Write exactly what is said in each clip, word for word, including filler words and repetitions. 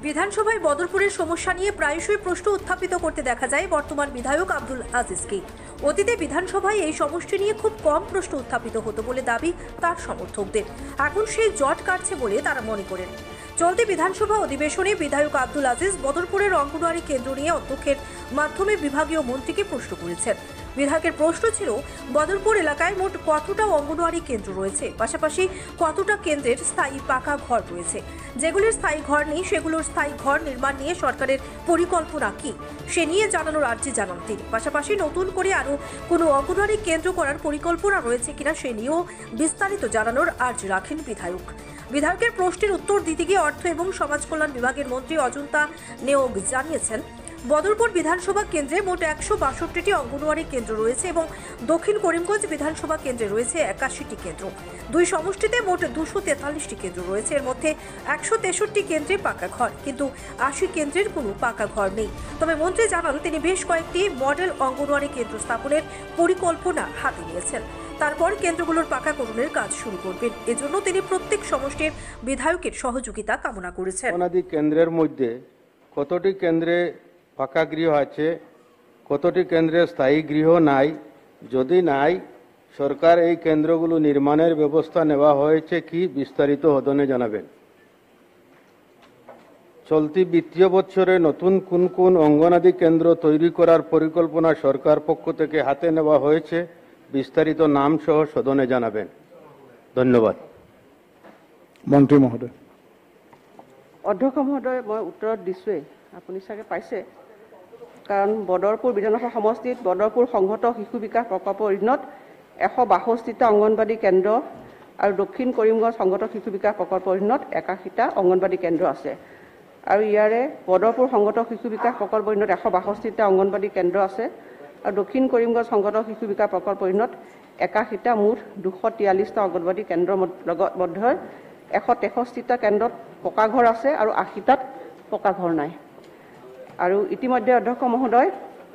বিধানসভায় বদরপুরের সমস্যা নিয়ে প্রায়শই প্রশ্ন উত্থাপিত করতে দেখা যায় বর্তমান বিধায়ক আব্দুল আজিজকে। অতীতে বিধানসভায় এই সমষ্টি নিয়ে খুব কম প্রশ্ন উত্থাপিত হতো বলে দাবি তার সমর্থকদের। এখন সেই জট কাটছে বলে তারা মনে করেন। চলতি বিধানসভা অধিবেশনে বিধায়ক আব্দুল আজিজ বদরপুরের অঙ্গনওয়াড়ি কেন্দ্র নিয়ে অধ্যক্ষের মাধ্যমে বিভাগীয় মন্ত্রীকে প্রশ্ন করেছেন। বিধায়কের প্রশ্ন ছিল, বদরপুর এলাকায় মোট কতটা অঙ্গনওয়াড়ি কেন্দ্র রয়েছে, পাশাপাশি কতটা কেন্দ্রের স্থায়ী পাকা ঘর রয়েছে, যেগুলির স্থায়ী ঘর নেই সেগুলোর স্থায়ী ঘর নির্মাণ নিয়ে সরকারের পরিকল্পনা কি, সে নিয়ে জানানোর আর্জি জানান তিনি। পাশাপাশি নতুন করে আরও কোনো অঙ্গনওয়াড়ি কেন্দ্র করার পরিকল্পনা রয়েছে কিনা সে নিয়েও বিস্তারিত জানানোর আর্জি রাখেন বিধায়ক। বিধায়কের প্রশ্নের উত্তর দিতে গিয়ে অর্থ এবং সমাজ কল্যাণ বিভাগের মন্ত্রী অজন্তা নেওগ জানিয়েছেন, বদরপুর বিধানসভা কেন্দ্রে মোট একশো বাষট্টিটি অঙ্গনওয়াড়ি কেন্দ্র রয়েছে এবং দক্ষিণ করিমগঞ্জ বিধানসভা কেন্দ্রে রয়েছে একাশিটি কেন্দ্র। দুই সমষ্টিতে মোট দুশো তেতাল্লিশটি কেন্দ্র রয়েছে। এর মধ্যে একশো তেষট্টি কেন্দ্রে পাকা ঘর, কিন্তু আশি কেন্দ্রের কোনো পাকা ঘর নেই। তবে মন্ত্রী জানান, তিনি বেশ কয়েকটি মডেল অঙ্গনওয়াড়ি কেন্দ্র স্থাপনের পরিকল্পনা হাতে নিয়েছেন। তারপর কেন্দ্রগুলোর পাকাকরণের কাজ শুরু করবেন। এজন্য তিনি প্রত্যেক সমষ্টির বিধায়কের সহযোগিতা কামনা করেছেন। অনাদি কেন্দ্রের মধ্যে কতটি কেন্দ্রে পাকা গৃহ আছে, কতটি কেন্দ্রে স্থায়ী গৃহ নাই, যদি নাই সরকার এই কেন্দ্রগুলো নির্মাণের ব্যবস্থা নেওয়া হয়েছে কি, বিস্তারিত সদনে জানাবেন। চলতি বিত্তীয় বছরে নতুন কোন কোন অঙ্গনাদি কেন্দ্র তৈরি করার পরিকল্পনা সরকার পক্ষ থেকে হাতে নেওয়া হয়েছে, বিস্তারিত নাম সহ সদনে জানাবেন। ধন্যবাদ। মন্ত্রী মহোদয়। অধ্যক্ষ মহোদয়, মই উত্তৰত দিছোঁৱেই, আপুনি চাগে পাইছে। কাৰণ বদৰপুৰ বিধানসভা সমষ্টিত বদৰপুৰ সংহত শিশু বিকাশ প্ৰকল্পৰ অধীনত এশ বাষষ্ঠিটা অংগনবাদী কেন্দ্ৰ আৰু দক্ষিণ কৰিমগঞ্জ সংহত শিশু বিকাশ প্ৰকল্পৰ অধীনত একাশীটা অংগনবাদী কেন্দ্ৰ আছে। আৰু ইয়াৰে বদৰপুৰ সংহত শিশু বিকাশ প্ৰকল্পৰ অধীনত এশ বাষষ্ঠিটা অংগনবাদী কেন্দ্ৰ আছে আৰু দক্ষিণ কৰিমগঞ্জ সংহত শিশু বিকাশ প্ৰকল্পৰ অধীনত একাশীটা মুঠ দুশ তিয়াল্লিছটা অংগনবাদী কেন্দ্ৰৰ মধ্যে এশ তেষষ্ঠিটা কেন্দ্ৰত পকা ঘৰ আছে আৰু আশীটাত পকা ঘৰ নাই। আৰু ইতিমধ্যে অধ্যক্ষ মহোদয়,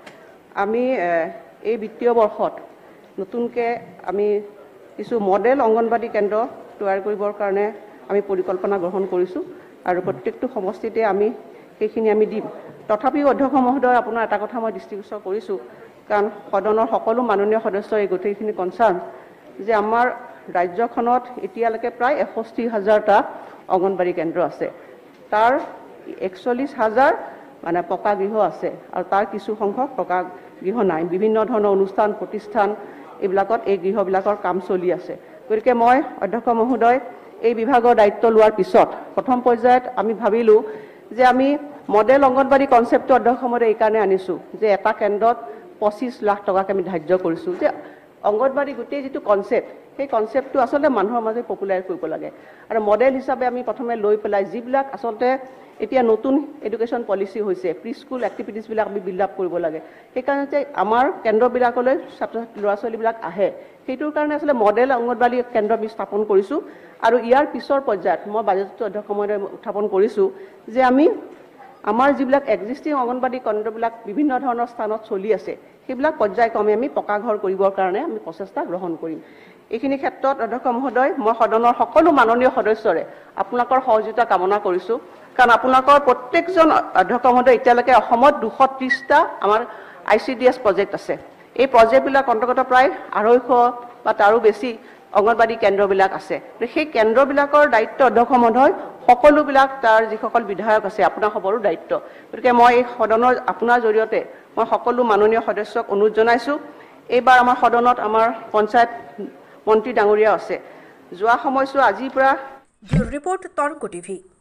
আমি এই বিত্তীয় বৰ্ষত নতুনকৈ আমি কিছু মডেল অংগনবাদী কেন্দ্ৰ তৈয়াৰ কৰিবৰ কাৰণে আমি পৰিকল্পনা গ্ৰহণ কৰিছোঁ আৰু প্ৰত্যেকটো সমষ্টিতে আমি সেইখিনি আমি দিম। তথাপিও অধ্যক্ষ মহোদয়, আপোনাৰ এটা কথা মই দৃষ্টিগোচৰ কৰিছোঁ, কাৰণ সদনৰ সকলো মাননীয় সদস্যৰ এই গোটেইখিনি কনচাৰ্ণ যে আমাৰ ৰাজ্যখনত এতিয়ালৈকে প্ৰায় এষষ্ঠি হাজাৰটা অংগনবাদী কেন্দ্ৰ আছে। তাৰ একচল্লিছ হাজাৰ মানে পকা গৃহ আছে আৰু তাৰ কিছু সংখ্যক পকা গৃহ নাই। বিভিন্ন ধৰণৰ অনুষ্ঠান প্ৰতিষ্ঠান এইবিলাকত এই গৃহবিলাকৰ কাম চলি আছে। গতিকে মই অধ্যক্ষ মহোদয়, এই বিভাগৰ দায়িত্ব লোৱাৰ পিছত প্ৰথম পৰ্যায়ত আমি ভাবিলোঁ যে আমি মডেল অংগনবাদী কনচেপ্টটো অধ্যক্ষ মহোদয় এইকাৰণে আনিছোঁ যে এটা কেন্দ্ৰত পঁচিছ লাখ টকাকৈ আমি ধাৰ্য কৰিছোঁ যে অংগনবাদী গোটেই যিটো কনচেপ্ট, সেই কনচেপ্টটো আচলতে মানুহৰ মাজত পপুলাৰ কৰিব লাগে। আৰু মডেল হিচাপে আমি প্ৰথমে লৈ পেলাই যিবিলাক আচলতে এতিয়া নতুন এডুকেশ্যন পলিচি হৈছে, প্ৰি স্কুল এক্টিভিটিছবিলাক আমি বিল্ড আপ কৰিব লাগে। সেইকাৰণে যে আমাৰ কেন্দ্ৰবিলাকলৈ ছাত্ৰ ছাত্ৰী ল'ৰা ছোৱালীবিলাক আহে, সেইটোৰ কাৰণে আচলতে মডেল অংগনবাদী কেন্দ্ৰ আমি স্থাপন কৰিছোঁ। আৰু ইয়াৰ পিছৰ পৰ্যায়ত মই বাজেটটো অধ্যক্ষ মহোদয় উত্থাপন কৰিছোঁ যে আমি আমাৰ যিবিলাক এক্সিষ্টিং অংগনবাদী কেন্দ্ৰবিলাক বিভিন্ন ধৰণৰ স্থানত চলি আছে, সেইবিলাক পৰ্যায়ক্ৰমে আমি পকা ঘৰ কৰিবৰ কাৰণে আমি প্ৰচেষ্টা গ্ৰহণ কৰিম। এইখিনি ক্ষেত্ৰত অধ্যক্ষ মহোদয়, মই সদনৰ সকলো মাননীয় সদস্যৰে আপোনালোকৰ সহযোগিতা কামনা কৰিছোঁ। কাৰণ আপোনালোকৰ প্ৰত্যেকজন অধ্যক্ষ মহোদয়, এতিয়ালৈকে অসমত দুশ ত্ৰিছটা আমাৰ I C D S project আছে। এই প্ৰজেক্টবিলাক অন্তৰ্গত প্ৰায় আঢ়ৈশ বা তাৰো বেছি অংগনবাদী কেন্দ্ৰবিলাক আছে। সেই কেন্দ্ৰবিলাকৰ দায়িত্ব অধ্যক্ষ মহোদয় সকলোবিলাক তাৰ যিসকল বিধায়ক আছে আপোনাৰ সবৰো দায়িত্ব। গতিকে মই এই সদনৰ আপোনাৰ জৰিয়তে মই সকলো মাননীয় সদস্যক অনুৰোধ জনাইছোঁ, এইবাৰ আমাৰ সদনত আমাৰ পঞ্চায়ত মন্ত্ৰী ডাঙৰীয়া আছে। যোৱা সময়ছোৱা আজিৰ পৰা ৰিপৰ্ট তৰংগ টিভি।